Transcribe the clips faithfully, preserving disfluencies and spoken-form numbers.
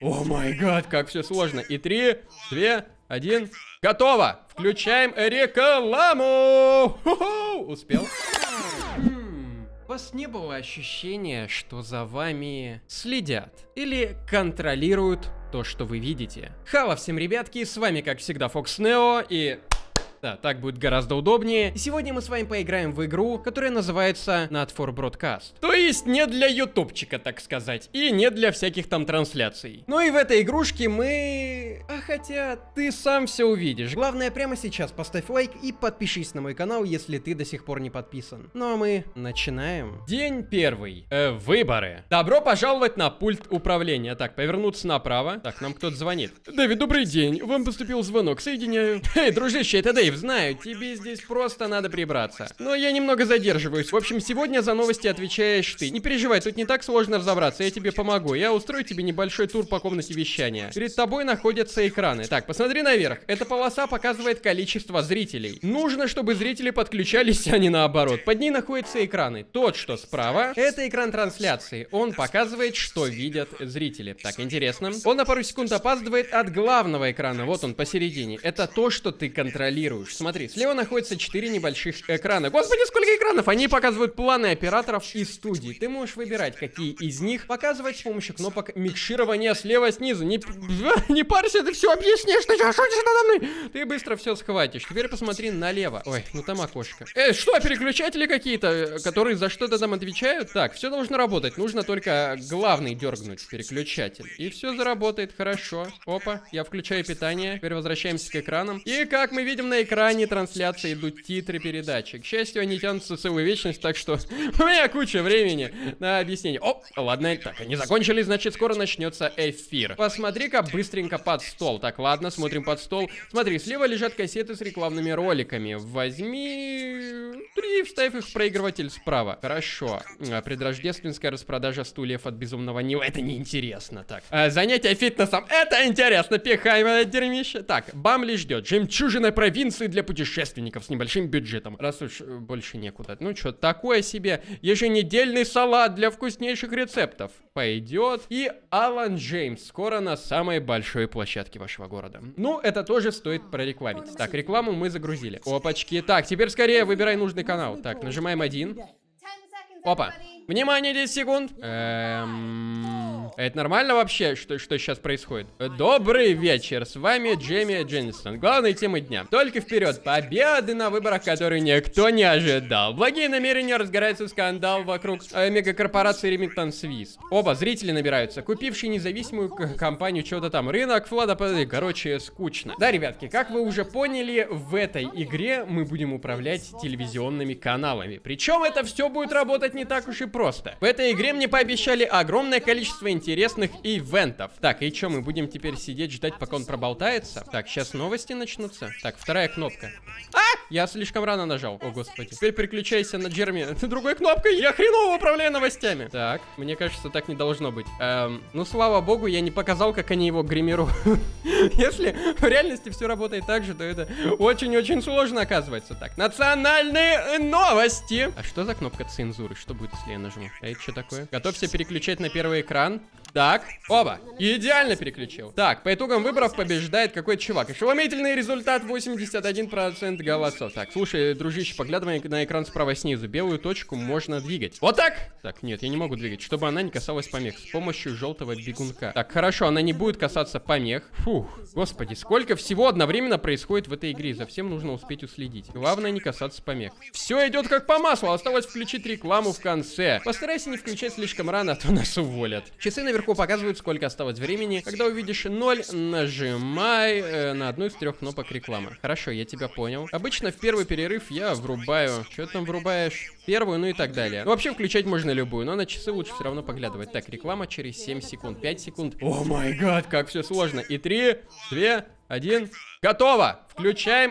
О май гад, как все сложно. И три, два, один. Готово! Включаем рекламу! Ху-ху! Успел? У вас не было ощущения, что за вами следят или контролируют то, что вы видите? Хава всем, ребятки, с вами, как всегда, FoxNeo, и... Да, так будет гораздо удобнее. И сегодня мы с вами поиграем в игру, которая называется Not for Broadcast. То есть не для ютубчика, так сказать, и не для всяких там трансляций. Ну и в этой игрушке мы... А хотя, ты сам все увидишь. Главное, прямо сейчас поставь лайк и подпишись на мой канал, если ты до сих пор не подписан. Ну а мы начинаем. День первый. Э, выборы. Добро пожаловать на пульт управления. Так, повернуться направо. Так, нам кто-то звонит. Дэвид, добрый день. Вам поступил звонок. Соединяю. Эй, дружище, это Дэйв. Знаю, тебе здесь просто надо прибраться. Но я немного задерживаюсь. В общем, сегодня за новости отвечаешь ты. Не переживай, тут не так сложно разобраться, я тебе помогу. Я устрою тебе небольшой тур по комнате вещания. Перед тобой находятся экраны. Так, посмотри наверх. Эта полоса показывает количество зрителей. Нужно, чтобы зрители подключались, а не наоборот. Под ней находятся экраны. Тот, что справа, это экран трансляции. Он показывает, что видят зрители. Так, интересно. Он на пару секунд опаздывает от главного экрана. Вот он, посередине. Это то, что ты контролируешь. Смотри, слева находится четыре небольших экрана. Господи, сколько экранов! Они показывают планы операторов и студий. Ты можешь выбирать, какие из них показывать с помощью кнопок микширования слева снизу. Не, не парься, ты все объяснишь, ты что, шутишь надо мной? Ты быстро все схватишь. Теперь посмотри налево. Ой, ну там окошко. Э, что, переключатели какие-то, которые за что-то там отвечают? Так, все должно работать. Нужно только главный дергнуть, переключатель. И все заработает, хорошо. Опа, я включаю питание. Теперь возвращаемся к экранам. И как мы видим на экране, экране трансляции идут титры передачи. К счастью, они тянутся целую вечность, так что у меня куча времени на объяснение. О, ладно, так, они закончились, значит, скоро начнется эфир. Посмотри-ка быстренько под стол. Так, ладно, смотрим под стол. Смотри, слева лежат кассеты с рекламными роликами. Возьми... три, вставь их в проигрыватель справа. Хорошо. Предрождественская распродажа стульев от Безумного Нила. Это неинтересно. Так, а, занятия фитнесом. Это интересно. Пихаем это дерьмище. Так, Бамли ждет. Жемчужина провинции для путешественников с небольшим бюджетом. Раз уж больше некуда. Ну что, такое себе еженедельный салат для вкуснейших рецептов. Пойдет. И Алан Джеймс скоро на самой большой площадке вашего города. Ну, это тоже стоит прорекламить. Так, рекламу мы загрузили. Опачки. Так, теперь скорее выбирай нужный канал. Так, нажимаем один. Опа. Внимание, десять секунд. Эм... Это нормально вообще, что, что сейчас происходит? Добрый вечер, с вами Джейми Дженнисон. Главные темы дня. Только вперед. Победы на выборах, которые никто не ожидал. Благие намерения, разгорается скандал вокруг э, мегакорпорации Remington Swiss. Оба зрители набираются, купившие независимую компанию чего-то там. Рынок, Влада, короче, скучно. Да, ребятки, как вы уже поняли, в этой игре мы будем управлять телевизионными каналами. Причем это все будет работать не так уж и просто. В этой игре мне пообещали огромное количество интересных ивентов. Так, и что, мы будем теперь сидеть, ждать, пока он проболтается? Так, сейчас новости начнутся. Так, вторая кнопка. А! Я слишком рано нажал. О, господи. Теперь переключайся на Джерми другой кнопкой. Я хреново управляю новостями. Так, мне кажется, так не должно быть. Эм, ну, слава богу, я не показал, как они его гримируют. Если в реальности все работает так же, то это очень-очень сложно оказывается. Так, национальные новости. А что за кнопка цензуры? Что будет, если я нажму? А это что такое? Готовься переключать на первый экран. Так, оба. Идеально переключил. Так, по итогам выборов побеждает какой-то чувак. Ошеломительный результат: восемьдесят один процент голосов. Так, слушай, дружище, поглядывай на экран справа снизу. Белую точку можно двигать. Вот так! Так, нет, я не могу двигать, чтобы она не касалась помех. С помощью желтого бегунка. Так, хорошо, она не будет касаться помех. Фух, господи, сколько всего одновременно происходит в этой игре. За всем нужно успеть уследить. Главное не касаться помех. Все идет как по маслу. Осталось включить рекламу в конце. Постарайся не включать слишком рано, а то нас уволят. Часы наверху показывают, сколько осталось времени. Когда увидишь ноль, нажимай э, на одну из трех кнопок рекламы. Хорошо, я тебя понял. Обычно в первый перерыв я врубаю. Что там врубаешь? Первую, ну и так далее. Ну, вообще включать можно любую, но на часы лучше все равно поглядывать. Так, реклама через семь секунд. пять секунд. О май гад, как все сложно. И три, два, один. Готово! Включаем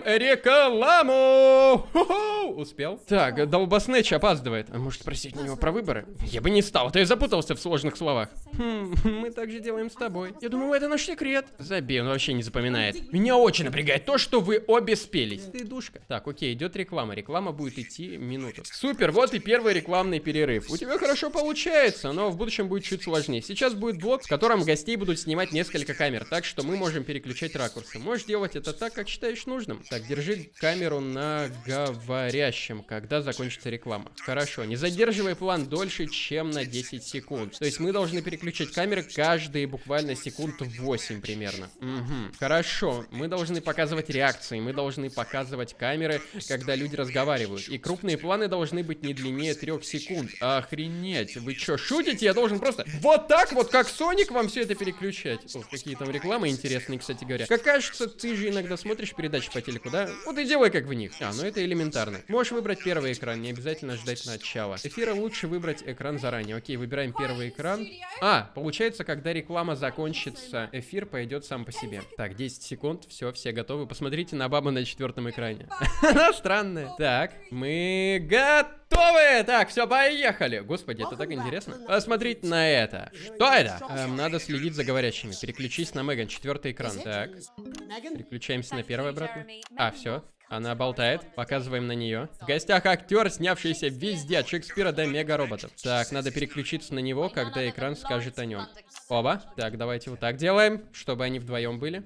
рекламу! Ху-ху! Успел? Так, долбоснэч опаздывает. А может спросить у него про выборы? Я бы не стал, а то я запутался в сложных словах. Хм, мы так же делаем с тобой. Я думаю, это наш секрет. Забей, он вообще не запоминает. Меня очень напрягает то, что вы обе спелись. Ты душка. Так, окей, идет реклама. Реклама будет идти минуту. Супер, вот и первый рекламный перерыв. У тебя хорошо получается, но в будущем будет чуть сложнее. Сейчас будет блок, в котором гостей будут снимать несколько камер, так что мы можем переключать ракурсы. Можешь делать это так, как считаешь нужным. Так, держи камеру на говорящем, когда закончится реклама. Хорошо, не задерживай план дольше, чем на десять секунд. То есть мы должны переключать камеры каждые буквально секунд восемь примерно. Угу. Хорошо, мы должны показывать реакции, мы должны показывать камеры, когда люди разговаривают. И крупные планы должны быть не длиннее трех секунд. Охренеть, вы чё, шутите? Я должен просто вот так вот, как Соник, вам все это переключать. О, какие там рекламы интересные, кстати говоря. Как кажется, ты же иногда смотришь передачи по телеку, да? Вот и делай как в них. А, ну это элементарно. Можешь выбрать первый экран, не обязательно ждать начала. Эфира лучше выбрать экран заранее. Окей, выбираем первый экран. А, получается, когда реклама закончится, эфир пойдет сам по себе. Так, десять секунд, все, все готовы. Посмотрите на бабу на четвертом экране. Она странная. Так, мы готовы. Так, все, поехали. Господи, это так интересно. Посмотрите на это. Что это? Эм, надо следить за говорящими. Переключись на Меган, четвертый экран. Так, переключаемся на первый обратно. А, все. Она болтает. Показываем на нее. В гостях актер, снявшийся везде, от Шекспира до мега-роботов. Так, надо переключиться на него, когда экран скажет о нем. Оба. Так, давайте вот так делаем, чтобы они вдвоем были.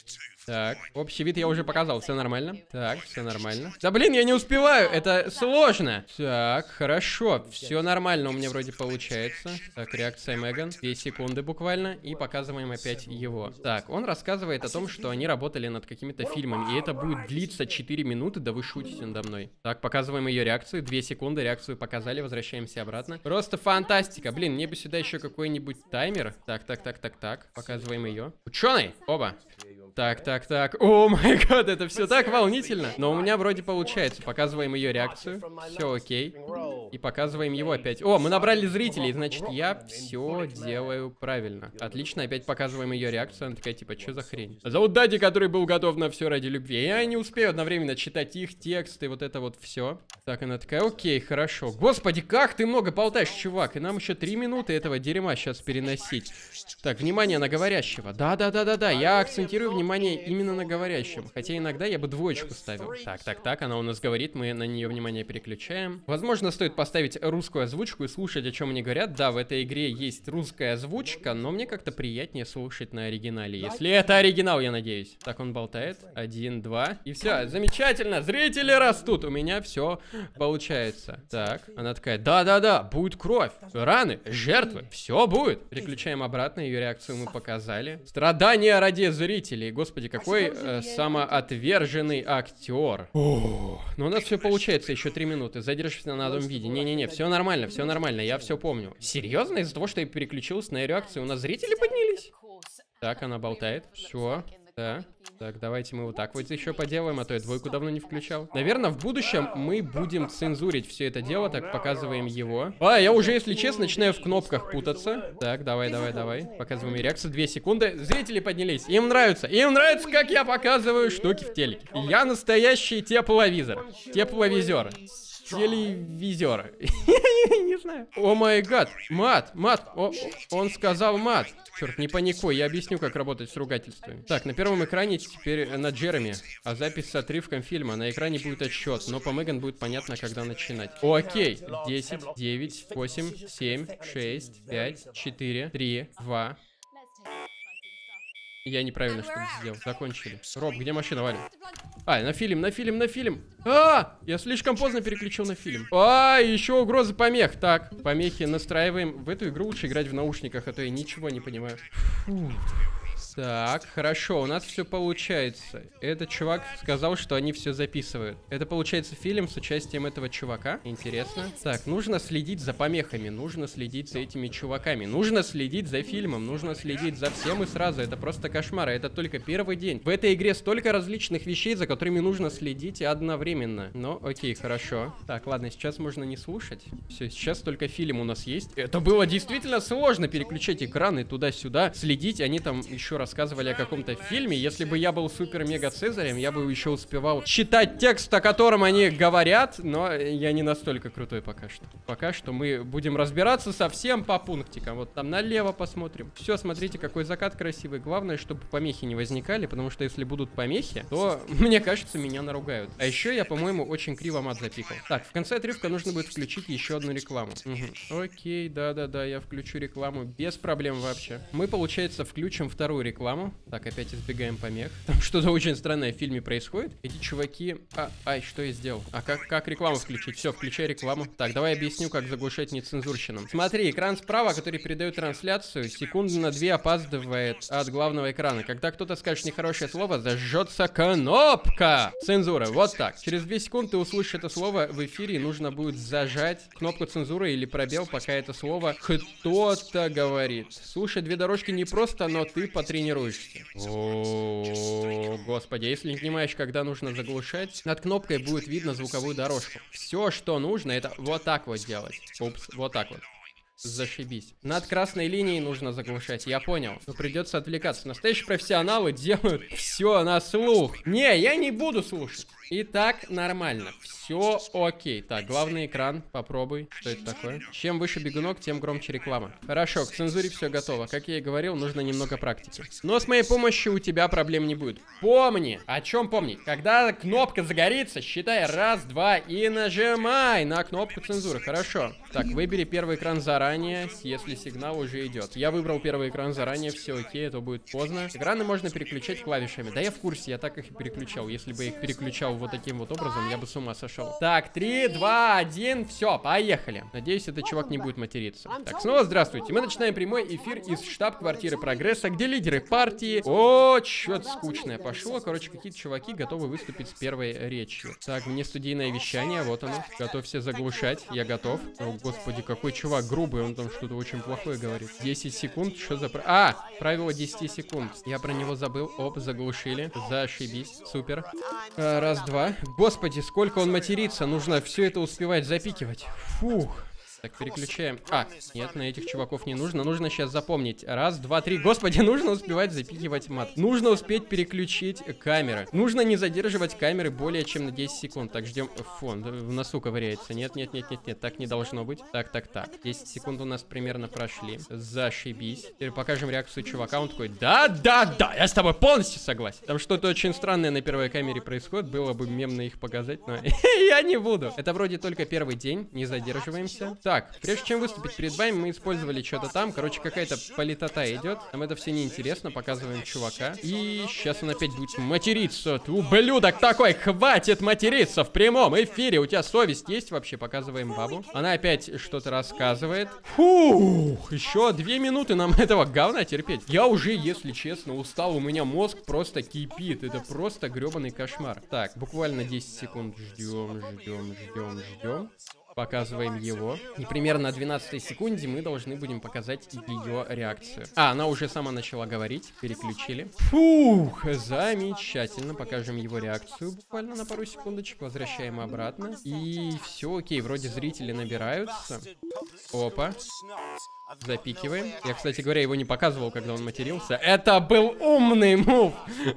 Так, общий вид я уже показал, все нормально. Так, все нормально. Да блин, я не успеваю, это сложно. Так, хорошо, все нормально у меня вроде получается. Так, реакция Меган, две секунды буквально. И показываем опять его. Так, он рассказывает о том, что они работали над какими-то фильмами. И это будет длиться четыре минуты, да вы шутите надо мной. Так, показываем ее реакцию, две секунды, реакцию показали, возвращаемся обратно. Просто фантастика, блин, мне бы сюда еще какой-нибудь таймер. Так, так, так, так, так, показываем ее. Ученый, оба. Так, так, так. О май гад, это все так волнительно. Но у меня вроде получается. Показываем ее реакцию. Все окей. И показываем его опять. О, мы набрали зрителей, значит, я все делаю правильно. Отлично, опять показываем ее реакцию. Она такая, типа, что за хрень? Зовут Дади, который был готов на все ради любви. Я не успею одновременно читать их тексты, вот это вот все. Так, она такая, окей, хорошо. Господи, как ты много болтаешь, чувак. И нам еще три минуты этого дерьма сейчас переносить. Так, внимание на говорящего. Да-да-да-да-да, я акцентирую внимание Внимание именно на говорящем. Хотя иногда я бы двоечку ставил. Так, так, так, она у нас говорит, мы на нее внимание переключаем. Возможно, стоит поставить русскую озвучку и слушать, о чем они говорят. Да, в этой игре есть русская озвучка, но мне как-то приятнее слушать на оригинале. Если это оригинал, я надеюсь. Так, он болтает. Один, два. И все, замечательно. Зрители растут. У меня все получается. Так, она такая, да-да-да, будет кровь, раны, жертвы, все будет. Переключаем обратно, ее реакцию мы показали. Страдания ради зрителей. Господи, какой э, самоотверженный актер. О, но у нас все получается, еще три минуты. Задержишься на одном виде. Не-не-не, все нормально, все нормально, я все помню. Серьезно? Из-за того, что я переключился на реакцию, у нас зрители поднялись? Так, она болтает. Все. Да. Так, давайте мы вот так вот еще поделаем, а то я двойку давно не включал. Наверное, в будущем мы будем цензурить все это дело. Так, показываем его. А, я уже, если честно, начинаю в кнопках путаться. Так, давай, давай, давай. Показываем реакцию. Две секунды. Зрители поднялись. Им нравится. Им нравится, как я показываю штуки в телеке. Я настоящий тепловизор. Тепловизор. Телевизор. Не знаю. О май гад. Мат, мат. О, он сказал мат. Черт, не паникуй, я объясню, как работать с ругательствами. Так, на первом экране теперь на Джереми, а запись с отрывком фильма. На экране будет отсчет, но по Меган будет понятно, когда начинать. О, окей. десять, девять, восемь, семь, шесть, пять, четыре, три, два. Я неправильно что-то сделал. Закончили. Роб, где машина, Валя? А, на фильм, на фильм, на фильм. А, я слишком поздно переключил на фильм. А, еще угроза помех. Так, помехи настраиваем. В эту игру лучше играть в наушниках, а то я ничего не понимаю. Фу. Так, хорошо, у нас все получается. Этот чувак сказал, что они все записывают. Это получается фильм с участием этого чувака. Интересно. Так, нужно следить за помехами, нужно следить за этими чуваками, нужно следить за фильмом, нужно следить за всем и сразу. Это просто кошмар, это только первый день. В этой игре столько различных вещей, за которыми нужно следить одновременно. Но, окей, хорошо. Так, ладно, сейчас можно не слушать. Все, сейчас только фильм у нас есть. Это было действительно сложно переключать экраны туда-сюда, следить. Они там еще рассказывали о каком-то фильме. Если бы я был супер-мега-цезарем, я бы еще успевал читать текст, о котором они говорят, но я не настолько крутой пока что. Пока что мы будем разбираться совсем по пунктикам. Вот там налево посмотрим. Все, смотрите, какой закат красивый. Главное, чтобы помехи не возникали, потому что если будут помехи, то, мне кажется, меня наругают. А еще я, по-моему, очень криво мат запикал. Так, в конце отрывка нужно будет включить еще одну рекламу. Угу. Окей, да-да-да, я включу рекламу без проблем вообще. Мы, получается, включим вторую рекламу. Так, опять избегаем помех. Там что-то очень странное в фильме происходит. Эти чуваки... А, ай, что я сделал? А как, как рекламу включить? Все, включай рекламу. Так, давай объясню, как заглушать нецензурщину. Смотри, экран справа, который передает трансляцию, секунды на две опаздывает от главного экрана. Когда кто-то скажет нехорошее слово, зажжется кнопка цензуры. Вот так. Через две секунды ты услышишь это слово в эфире, и нужно будет зажать кнопку цензуры или пробел, пока это слово кто-то говорит. Слушай, две дорожки не просто, но ты потренируешься. О, господи, если не понимаешь, когда нужно заглушать, над кнопкой будет видно звуковую дорожку. Все, что нужно, это вот так вот делать. Упс, вот так вот. Зашибись. Над красной линией нужно заглушать, я понял. Но придется отвлекаться. Настоящие профессионалы делают все на слух. Не, я не буду слушать. И так нормально. Все окей. Так, главный экран. Попробуй. Что это такое? Чем выше бегунок, тем громче реклама. Хорошо, к цензуре все готово. Как я и говорил, нужно немного практики. Но с моей помощью у тебя проблем не будет. Помни. О чем помнить? Когда кнопка загорится, считай раз, два и нажимай на кнопку цензуры. Хорошо. Так, выбери первый экран заранее, если сигнал уже идет. Я выбрал первый экран заранее, все окей, это будет поздно. Экраны можно переключать клавишами. Да я в курсе, я так их и переключал. Если бы я их переключал вот таким вот образом, я бы с ума сошел. Так, три, два, один, все, поехали. Надеюсь, этот чувак не будет материться. Так, снова здравствуйте. Мы начинаем прямой эфир из штаб-квартиры Прогресса, где лидеры партии... О, что-то скучное пошло. Короче, какие-то чуваки готовы выступить с первой речью. Так, мне студийное вещание, вот оно. Готовься заглушать, я готов. О, господи, какой чувак грубый, он там что-то очень плохое говорит. десять секунд, что за... А, правило десять секунд. Я про него забыл. Оп, заглушили. Зашибись, супер. А, раз, два. Господи, сколько он матерится. Нужно все это успевать запикивать. Фух. Так, переключаем. А, нет, на этих чуваков не нужно. Нужно сейчас запомнить. Раз, два, три. Господи, нужно успевать запикивать мат. Нужно успеть переключить камеры. Нужно не задерживать камеры более чем на десять секунд. Так, ждем. Фон, в носу ковыряется. Нет, нет, нет, нет, нет. Так не должно быть. Так, так, так. десять секунд у нас примерно прошли. Зашибись. Теперь покажем реакцию чувака. Он такой, да, да, да, я с тобой полностью согласен. Там что-то очень странное на первой камере происходит. Было бы мемно их показать, но я не буду. Это вроде только первый день. Не задерживаемся. Так, прежде чем выступить перед вами, мы использовали что-то там. Короче, какая-то политота идет. Нам это все неинтересно. Показываем чувака. И сейчас он опять будет материться. Ты ублюдок такой, хватит материться в прямом эфире. У тебя совесть есть вообще? Показываем бабу. Она опять что-то рассказывает. Фух, еще две минуты нам этого говна терпеть. Я уже, если честно, устал. У меня мозг просто кипит. Это просто гребаный кошмар. Так, буквально десять секунд. Ждем, ждем, ждем, ждем. Показываем его. И примерно на двенадцатой секунде мы должны будем показать ее реакцию. А, она уже сама начала говорить. Переключили. Фух, замечательно. Покажем его реакцию буквально на пару секундочек. Возвращаем обратно. И все окей, вроде зрители набираются. Опа. Запикиваем. Я, кстати говоря, его не показывал, когда он матерился. Это был умный мув.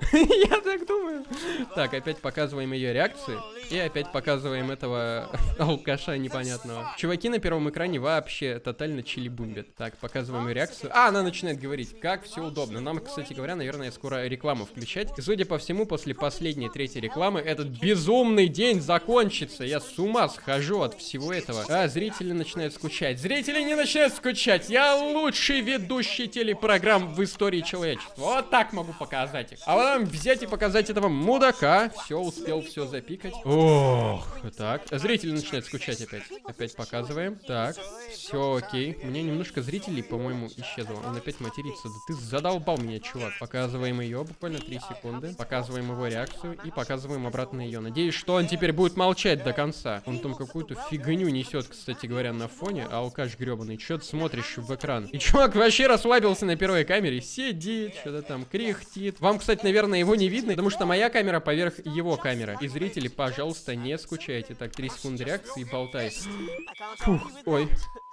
Я так думаю. Так, опять показываем ее реакцию. И опять показываем этого алкаша непонятного. Чуваки на первом экране вообще тотально чили-бумбят. Так, показываем ее реакцию. А, она начинает говорить, как все удобно. Нам, кстати говоря, наверное, скоро рекламу включать. И, судя по всему, после последней, третьей рекламы этот безумный день закончится. Я с ума схожу от всего этого. А, зрители начинают скучать. Зрители не начинают скучать. Я лучший ведущий телепрограмм в истории человечества. Вот так могу показать их. А потом взять и показать этого мудака. Все, успел все запикать. Ох, так. Зрители начинают скучать опять. Опять показываем. Так, все окей. Мне немножко зрителей, по-моему, исчезло. Он опять матерится. Да ты задолбал меня, чувак. Показываем ее буквально три секунды. Показываем его реакцию и показываем обратно ее. Надеюсь, что он теперь будет молчать до конца. Он там какую-то фигню несет, кстати говоря, на фоне. Алкаш гребаный. Че ты смотришь в экран? И чувак вообще расслабился на первой камере. Сидит, что-то там кряхтит. Вам, кстати, наверное, его не видно, потому что моя камера поверх его камеры. И зрители, пожалуйста, не скучайте. Так, три секунды реакции и болтай. Фух, ой.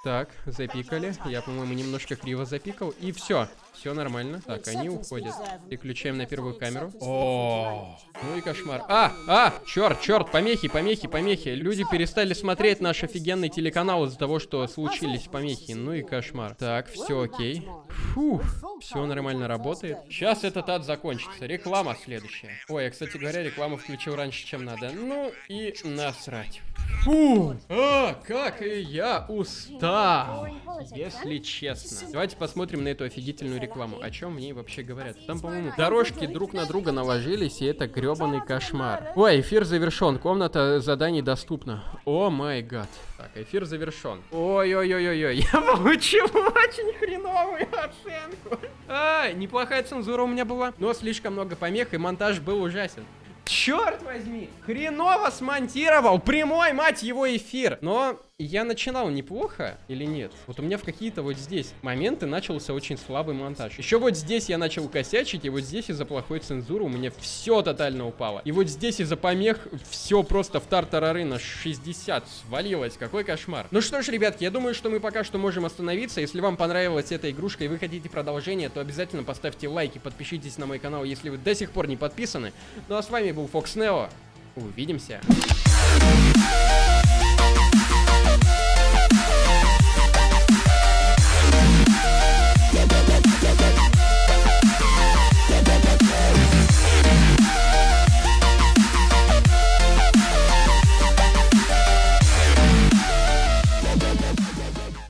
Так, запикали. Я, по-моему, немножко криво запикал. И все. Все нормально. Так, они уходят. Переключаем на первую камеру. О, ну и кошмар. А, а, черт, черт, помехи, помехи, помехи. Люди перестали смотреть наш офигенный телеканал из-за того, что случились помехи. Ну и кошмар. Так, все окей. Фух, все нормально работает. Сейчас этот ад закончится. Реклама следующая. Ой, я, кстати говоря, рекламу включил раньше, чем надо. Ну и насрать. Фу, а, как и я устал, если честно. Давайте посмотрим на эту офигительную рекламу. О чем в ней вообще говорят? Там, по-моему, дорожки друг на друга наложились, и это гребаный кошмар. Ой, эфир завершен, комната заданий доступна. О май гад. Так, эфир завершен. Ой-ой-ой-ой-ой, я получил очень хреновую оценку. А, неплохая цензура у меня была, но слишком много помех, и монтаж был ужасен. Черт возьми, хреново смонтировал прямой, мать его, эфир. Но я начинал неплохо или нет? Вот у меня в какие-то вот здесь моменты начался очень слабый монтаж. Еще вот здесь я начал косячить, и вот здесь из-за плохой цензуры у меня все тотально упало. И вот здесь из-за помех все просто в тартарары на шестьдесят свалилось. Какой кошмар. Ну что ж, ребятки, я думаю, что мы пока что можем остановиться. Если вам понравилась эта игрушка и вы хотите продолжение, то обязательно поставьте лайки, подпишитесь на мой канал, если вы до сих пор не подписаны. Ну а с вами был Фокс Нео. Увидимся.